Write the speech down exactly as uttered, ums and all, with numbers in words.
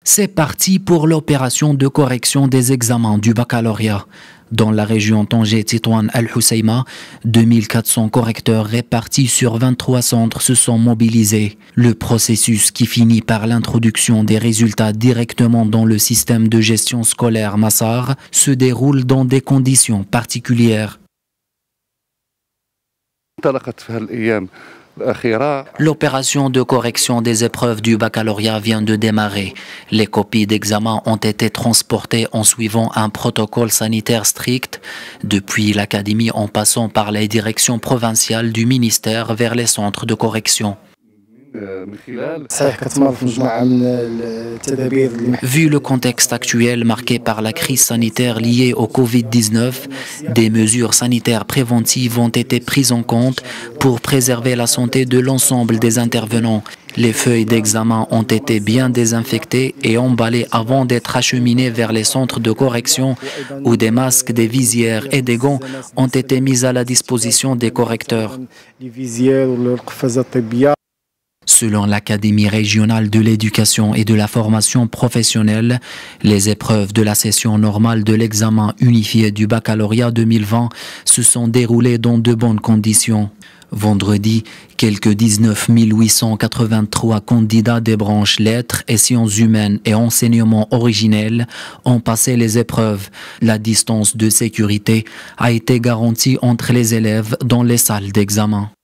C'est parti pour l'opération de correction des examens du baccalauréat. Dans la région Tanger-Tétouan Al-Hoceima, deux mille quatre cents correcteurs répartis sur vingt-trois centres se sont mobilisés. Le processus, qui finit par l'introduction des résultats directement dans le système de gestion scolaire Massar, se déroule dans des conditions particulières. L'opération de correction des épreuves du baccalauréat vient de démarrer. Les copies d'examen ont été transportées en suivant un protocole sanitaire strict, depuis l'académie en passant par les directions provinciales du ministère vers les centres de correction. Vu le contexte actuel marqué par la crise sanitaire liée au Covid dix-neuf, des mesures sanitaires préventives ont été prises en compte pour préserver la santé de l'ensemble des intervenants. Les feuilles d'examen ont été bien désinfectées et emballées avant d'être acheminées vers les centres de correction où des masques, des visières et des gants ont été mis à la disposition des correcteurs. Selon l'Académie régionale de l'éducation et de la formation professionnelle, les épreuves de la session normale de l'examen unifié du baccalauréat deux mille vingt se sont déroulées dans de bonnes conditions. Vendredi, quelques dix-neuf mille huit cent quatre-vingt-trois candidats des branches lettres et sciences humaines et enseignement originel ont passé les épreuves. La distance de sécurité a été garantie entre les élèves dans les salles d'examen.